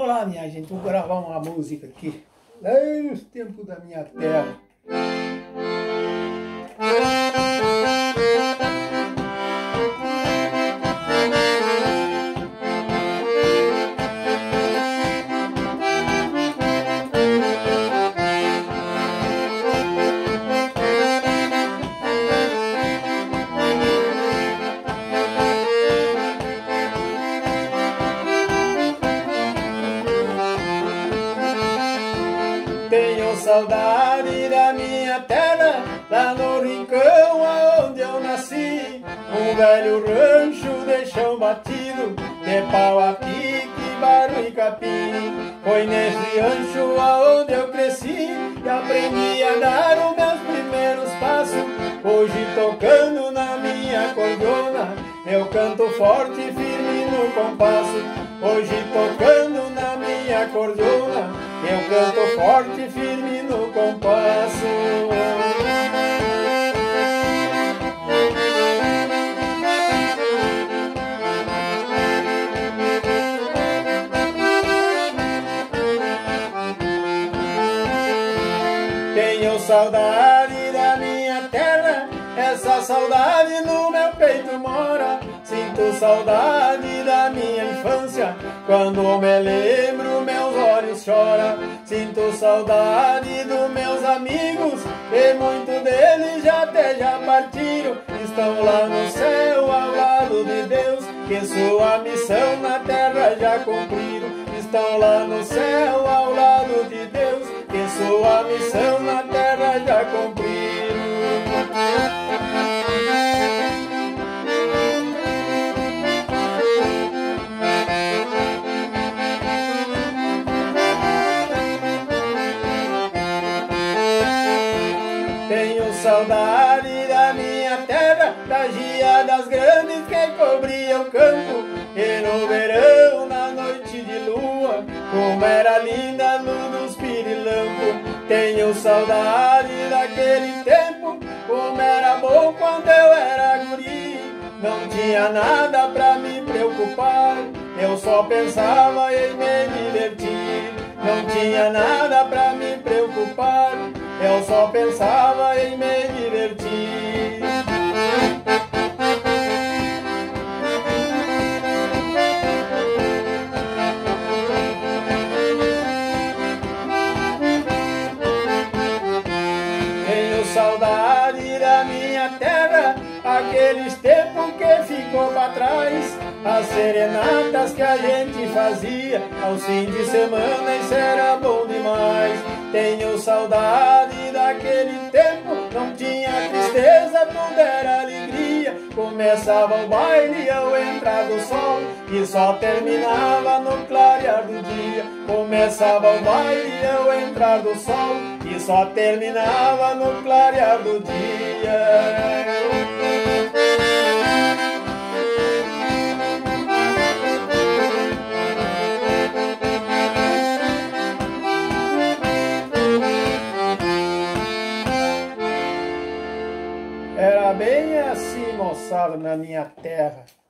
Olá, minha gente, vou gravar uma música aqui, lá nos tempos da minha terra. Tenho saudade da minha terra, lá no rincão onde eu nasci. Um velho rancho de chão batido, de pau a pique, barro e capim. Foi nesse rancho aonde eu cresci e aprendi a dar os meus primeiros passos. Hoje tocando na minha cordona, eu canto forte e firme no compasso. Hoje tocando na minha cordona, eu canto forte e firme no compasso. Tenho saudade da minha terra, essa saudade no meu peito mora. Sinto saudade da minha infância, quando me lembro meus olhos choram. Sinto saudade dos meus amigos, e muitos deles já partiram. Estão lá no céu ao lado de Deus, que sua missão na terra já cumpriram. Estão lá no céu ao lado de Deus, que sua missão na terra já cumpriram. Tenho saudade da minha terra, das geadas grandes que cobriam o campo. E no verão, na noite de lua, como era linda a luz dos pirilampos. Tenho saudade daquele tempo, como era bom quando eu era guri. Não tinha nada pra me preocupar, eu só pensava em me divertir. Não tinha nada pra me preocupar, eu só pensava em me divertir. Tenho saudade da minha terra, aqueles tempos que ficou pra trás. As serenatas que a gente fazia aos fins de semana, isso era bom demais. Tenho saudade daquele tempo, não tinha tristeza, tudo era alegria. Começava o baile ao entrar do sol, e só terminava no clarear do dia. Começava o baile ao entrar do sol, e só terminava no clarear do dia. Era bem assim, moçada, na minha terra.